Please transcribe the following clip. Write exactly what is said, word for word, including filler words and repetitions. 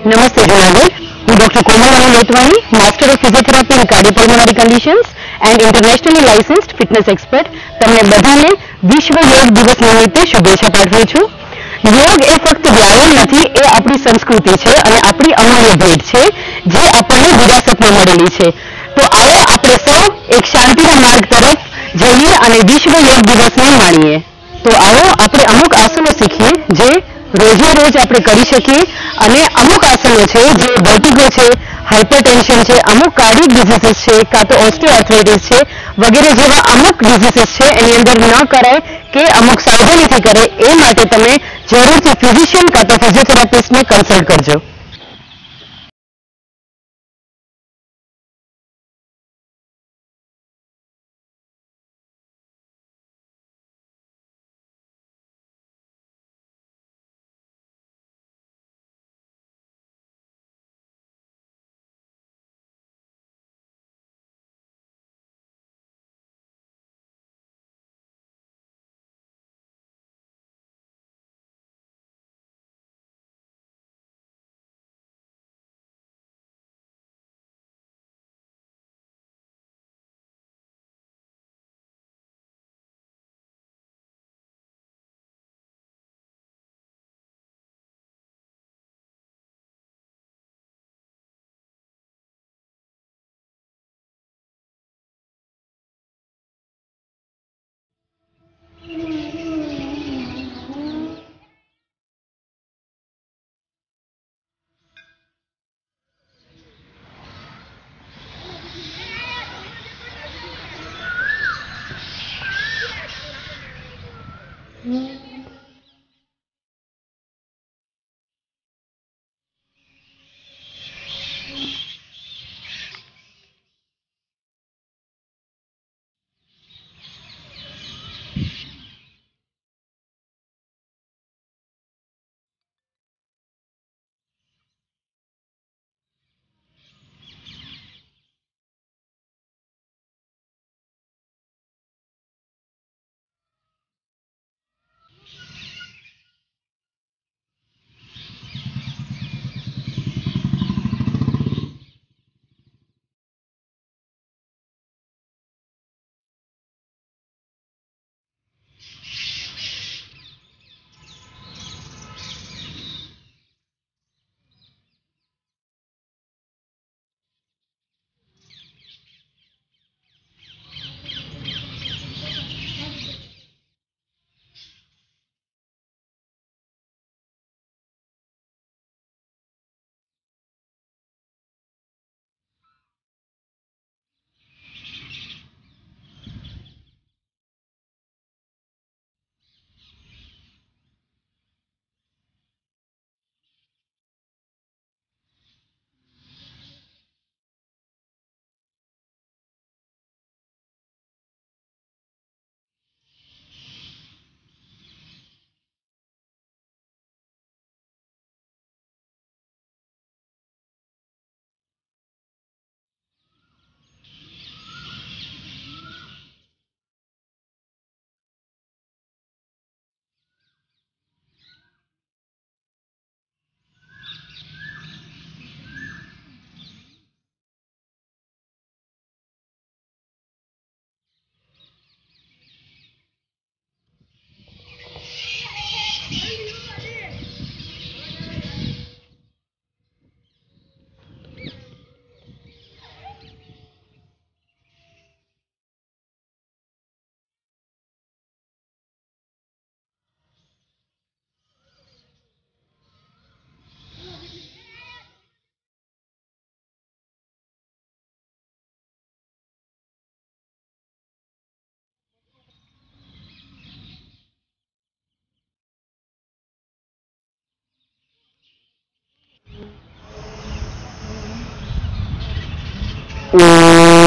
Namaste Junagadh. હું doctor Komal Anil Otwani, master of physiotherapy in cardiopulmonary conditions and internationally licensed fitness expert તમને બધાને વિશ્વ યોગ દિવસ નિમિત્તે શુભેચ્છા પાઠવું છું. યોગ એ ફક્ત વ્યાયામ નથી, એ આપણી સંસ્કૃતિ છે અને આપણી અમૂલ્ય ભેટ છે જે આપણને વિરાસતમાં મળેલી છે. તો આવો આપણે સૌ એક શાંતિના માર્ગ તરફ જઈએ અને વિશ્વ યોગ દિવસને માણીએ. તો આવો આપણે અમુક આસનો શીખીએ જે રોજે રોજ આપણે કરી શકીએ અને અમુક આસનો છે જે વર્ટિગો છે, હાઇપરટેન્શન છે, અમુક કાર્ડિયક ડિઝીઝીસ છે, કાં તો ઓસ્ટિયોઆર્થરાઇટિસ છે વગેરે જેવા અમુક ડિઝીઝીસ છે એની અંદર ન કરાય કે અમુક સાવધાનીથી કરે એ માટે તમે જરૂરથી ફિઝિશિયન કાં તો ફિઝિયોથેરાપિસ્ટને કન્સલ્ટ કરજો. Mm.